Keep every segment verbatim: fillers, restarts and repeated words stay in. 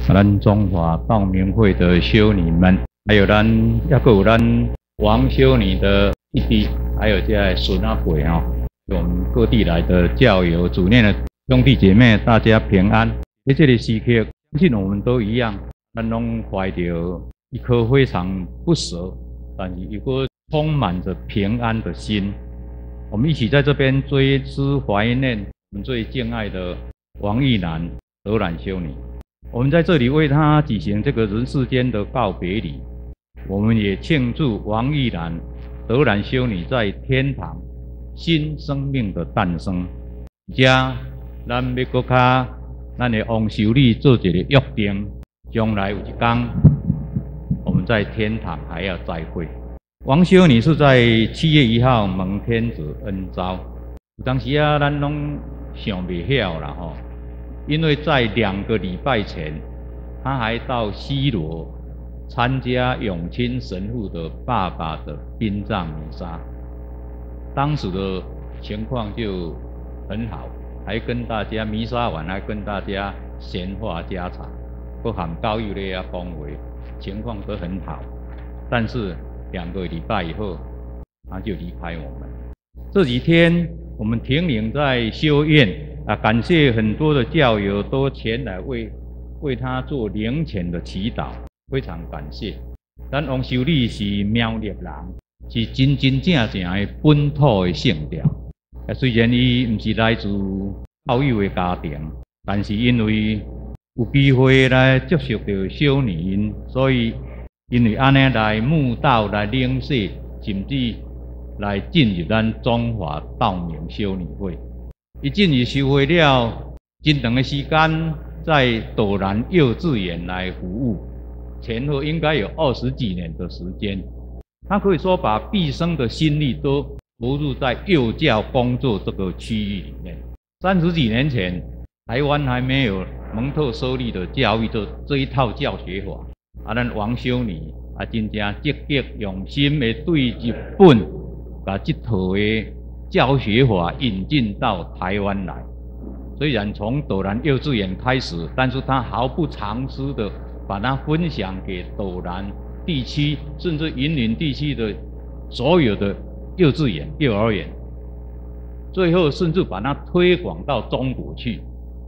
咱中华道明会的修女们，还有咱也个有咱王修女的弟弟，还有这孙阿伯哦，我们各地来的教友、主念的兄弟姐妹，大家平安。在这个时刻，相信我们都一样，咱拢怀着一颗非常不舍，但是一颗充满着平安的心。我们一起在这边追思怀念我们最敬爱的王玉兰德兰修女。我们在这里为她举行这个人世间的告别礼，我们也庆祝王玉兰德兰修女在天堂新生命的诞生。加咱要搁较咱的王修女做一个约定，将来有一天我们在天堂还要再会。王修女是在七月一号蒙天子恩召，当时啊，咱拢想袂晓啦吼，因为在两个礼拜前，他还到西罗参加永清神父的爸爸的殡葬弥撒，当时的情况就很好，还跟大家弥撒完还跟大家闲话家常，各行教育类啊讲话，情况都很好，但是两个礼拜以后，他就离开我们。这几天我们停灵在修院啊，感谢很多的教友都前来为为他做灵前的祈祷，非常感谢。咱王修女是苗栗人，是真真正正的本土的圣调。啊，虽然伊唔是来自教友的家庭，但是因为有机会来接触到修女，所以因为安尼来慕道、来领洗，甚至来进入咱中华道明修女会。伊进入修会了，真长的时间在斗南幼稚园来服务，前后应该有二十几年的时间。他可以说把毕生的心力都投入在幼教工作这个区域里面。三十几年前，台湾还没有蒙特梭利的教育这这一套教学法。啊，咱王修女啊，真正积极用心的对日本把这套的教学法引进到台湾来。虽然从斗南幼稚园开始，但是他毫不藏私的把它分享给斗南地区，甚至云林地区的所有的幼稚园、幼儿园，最后甚至把它推广到中国去。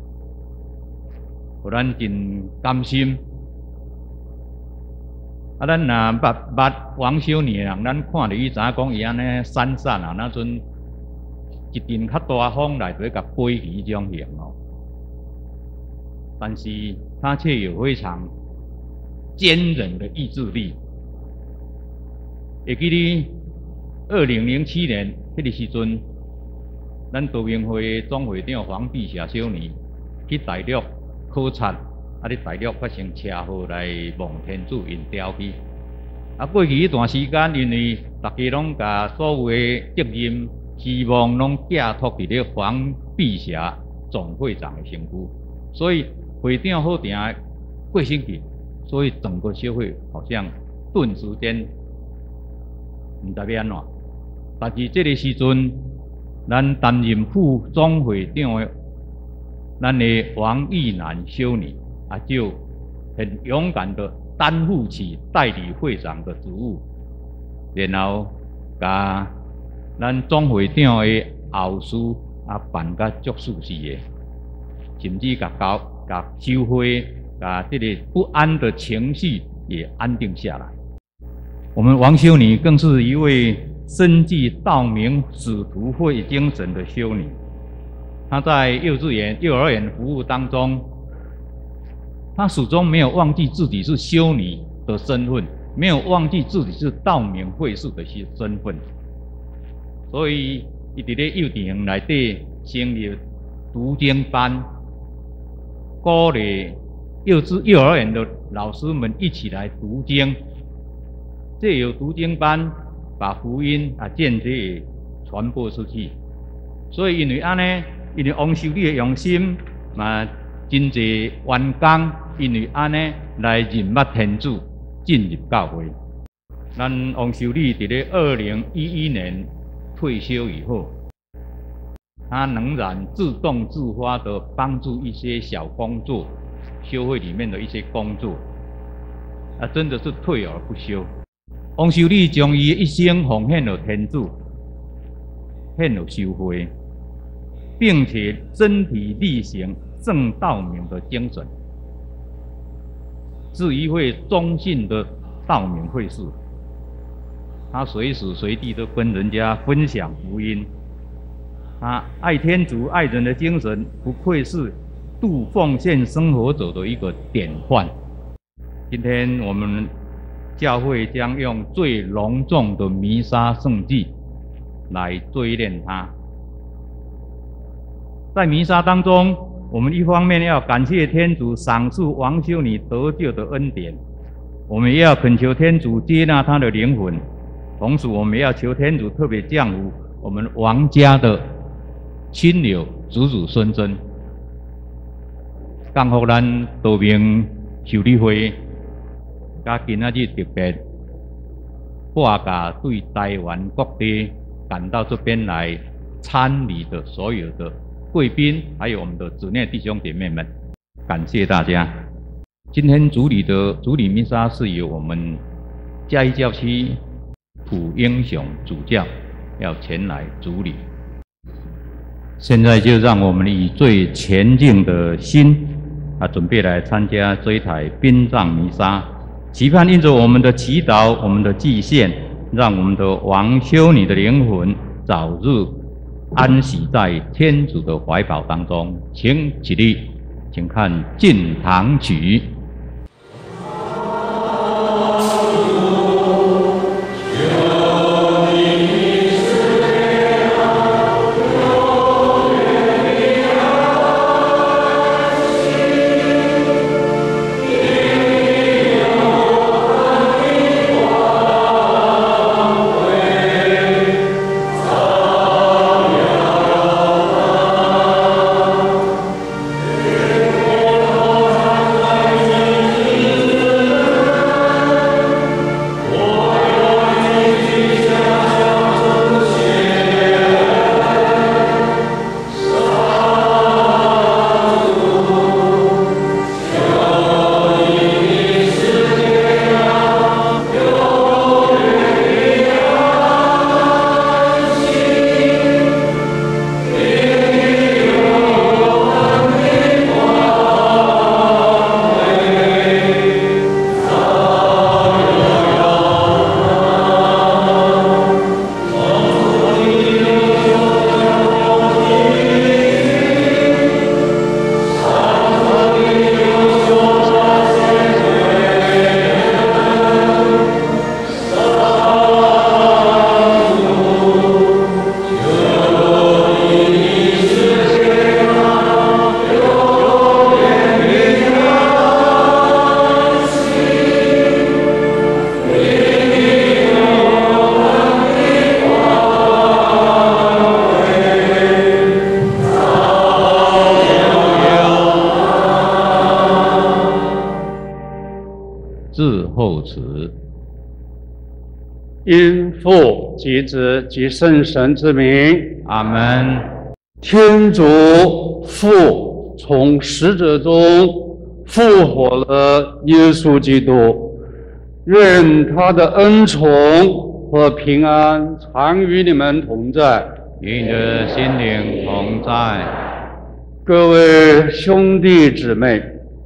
我咱真甘心。啊，咱若捌捌王修女的人，咱看着伊知影讲伊安尼闪闪啊，那阵一阵较大风来就会甲飞起这种型哦。但是他却有非常坚韧的意志力。会记得二零零七年迄个时阵，咱道明会总会长黄碧霞修女去大陆考察。啊！伫大陆发生车祸来望天主因调去。啊，过去一段时间，因为大家拢甲所有的责任、希望拢寄托伫咧黄碧霞总会长的身躯，所以会长好定过身去，所以整个社会好像顿时间唔知要安怎。但是这个时阵，咱担任副总会长的咱的王玉兰修女。啊，就很勇敢的担负起代理会长的职务，然后甲咱总会长的后事啊办甲足舒适的，甚至甲搞甲修会甲这个不安的情绪也安定下来。我们王修女更是一位深具道明使徒会精神的修女，她在幼稚园、幼儿园服务当中。他始终没有忘记自己是修女的身份，没有忘记自己是道明会士的身份，所以伊伫咧幼稚园内底成立读经班，鼓励幼稚幼儿园的老师们一起来读经，借由读经班把福音啊间接传播出去。所以因为安尼，因为王修女的用心嘛。真侪员工因为安尼来认捌天主，进入教会。咱王修女伫咧二零一一年退休以后，他仍然自动自发地帮助一些小工作， 修会里面的一些工作，啊，真的是退而不休。王修礼将伊一生奉献了天主，献了修会，并且身体力行正道明的精神，是一位忠信的道明会士。他随时随地都跟人家分享福音，他爱天主爱人的精神，不愧是度奉献生活者的一个典范。今天我们教会将用最隆重的弥撒圣祭来追念他。在弥撒当中，我们一方面要感谢天主赏赐王修女得救的恩典，我们也要恳求天主接纳她的灵魂。同时，我们也要求天主特别降福我们王家的亲友、子子孙孙，降福咱道明修理会，甲今仔日特别挂甲对台湾各地赶到这边来参礼的所有的贵宾，还有我们的姊妹弟兄姐妹们，感谢大家。今天主礼的主礼弥撒是由我们嘉义教区普英雄主教要前来主礼。现在就让我们以最虔敬的心，啊，准备来参加这一台殡葬弥撒，期盼因着我们的祈祷、我们的祭献，让我们的王修女的灵魂早日安息在天主的怀抱当中。请起立，请看进堂曲。至后词。 因父及子及圣神之名， 阿门。 天主父从死者中复活了耶稣基督，愿他的恩宠和平安常与你们同在， 与你的心灵同在。 各位兄弟姊妹，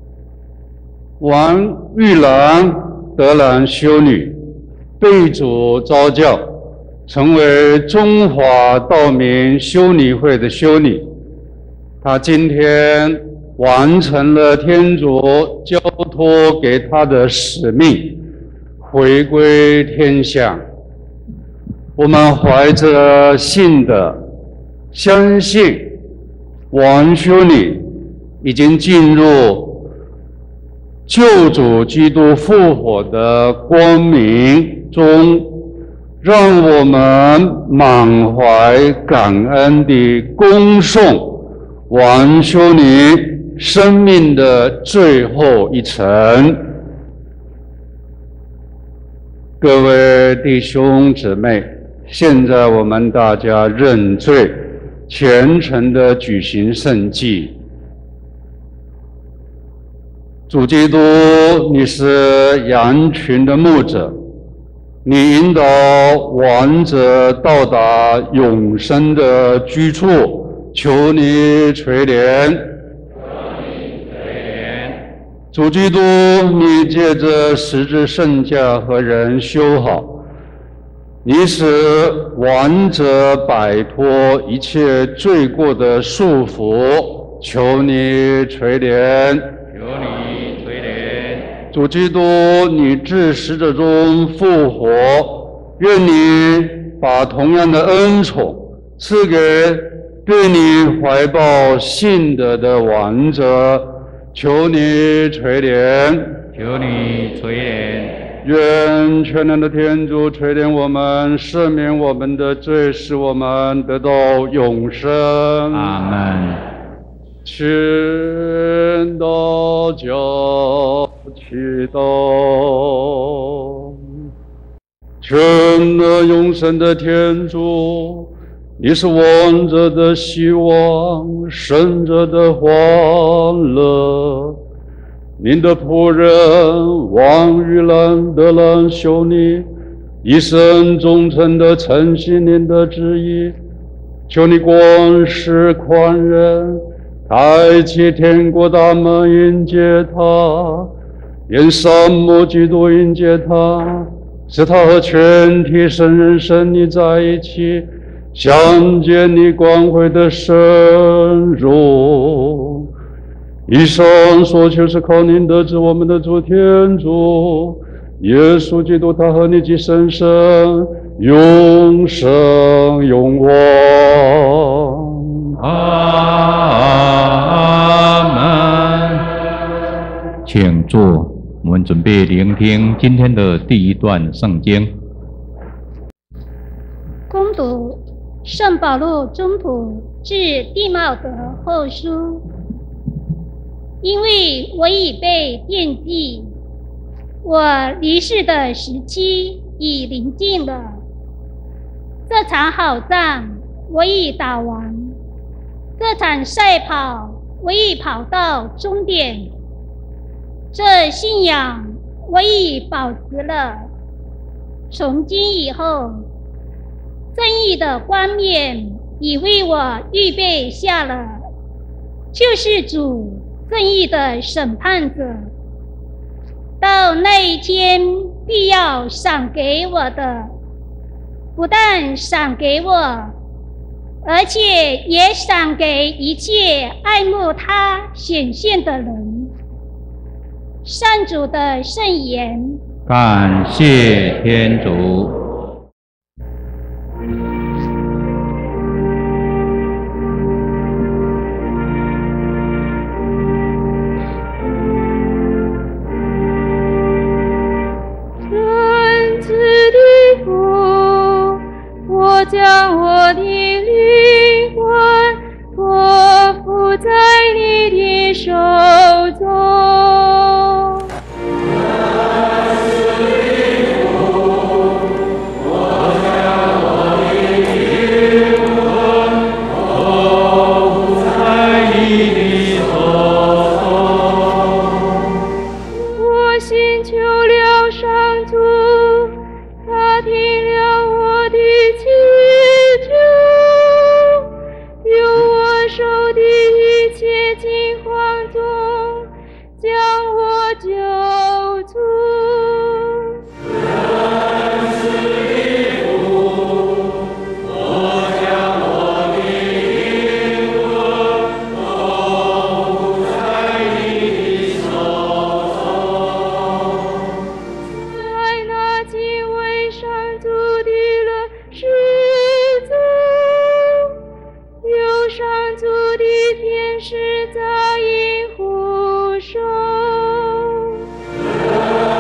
王玉兰、德兰修女被主召教，成为中华道明修女会的修女。她今天完成了天主交托给她的使命，回归天乡。我们怀着信的相信，王修女已经进入救主基督复活的光明中，让我们满怀感恩地恭颂王修女生命的最后一程。各位弟兄姊妹，现在我们大家认罪，虔诚地举行圣祭。 主基督，你是羊群的牧者，你引导亡者到达永生的居处，求你垂怜。主基督，你借着十字圣架和人修好，你使亡者摆脱一切罪过的束缚，求你垂怜。 求你垂怜。 主基督，你自死者中复活，愿你把同样的恩宠赐给对你怀抱信德的亡者，求你垂怜。 求你垂怜。 愿全能的天主垂怜我们，赦免我们的罪，使我们得到永生。 阿门。 请大家祈祷。全能永生的天主，你是亡者的希望，生者的欢乐。您的仆人王玉兰、德兰修女一生忠诚地承行您的旨意，求你广施宽仁，开启天国大门迎接他，愿圣母基督迎接他，使他和全体圣人圣女在一起，相见你光辉的深入。以上所求是靠您得知我们的主天主耶稣基督，他和你既生生永生永王。 阿门。请坐，我们准备聆听今天的第一段圣经。 恭读圣保禄宗徒致弟茂德后书。因为我已被惦记，我离世的时期已临近了。这场好仗我已打完，这场赛跑我已跑到终点，这信仰我已保持了。从今以后，正义的冠冕已为我预备下了，就是主正义的审判者，到那一天必要赏给我的，不但赏给我，而且也赏给一切爱慕他显现的人。上主的圣言。 感谢天主。 将我的灵魂托付在你的手中。我将我的灵魂托付在你的手中。我心求了上主，他听了我的祈求，由我受的一切惊慌中将我救出。是在银湖上。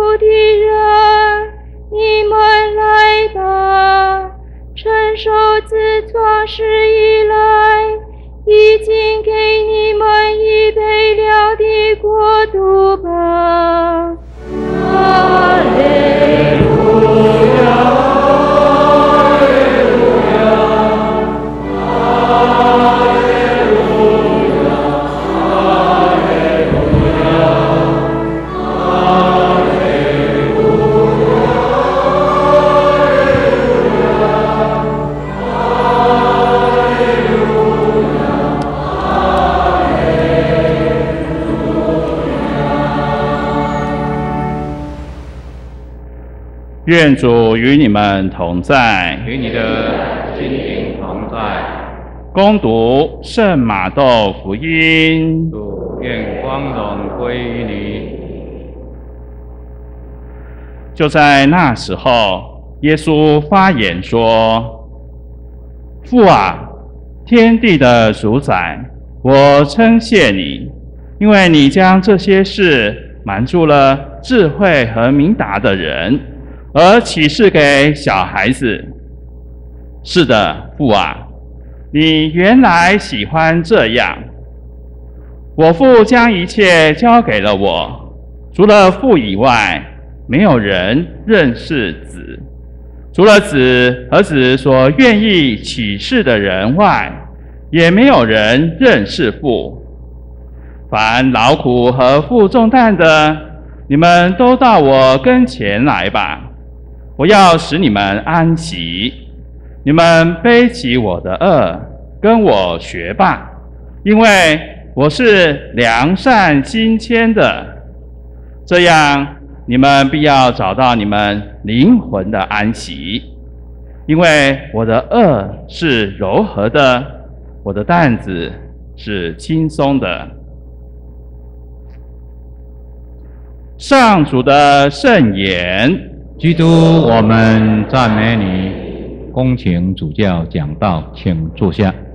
的人，你们来吧，承受自创世以来已经给你们预备了的国度吧。哈利路亚。 愿主与你们同在， 与你的心灵同在。 恭读圣马窦福音。 主愿光荣归于你。 就在那时候，耶稣发言说：“父啊，天地的主宰，我称谢你，因为你将这些事瞒住了智慧和明达的人，而启示给小孩子。是的，父啊，你原来喜欢这样。我父将一切交给了我，除了父以外，没有人认识子；除了子和子所愿意启示的人外，也没有人认识父。凡劳苦和负重担的，你们都到我跟前来吧，我要使你们安息。你们背起我的轭，跟我学吧，因为我是良善心谦的，这样你们必要找到你们灵魂的安息。因为我的轭是柔和的，我的担子是轻松的。上主的圣言。 基督，我们赞美你。恭请主教讲道，请坐下。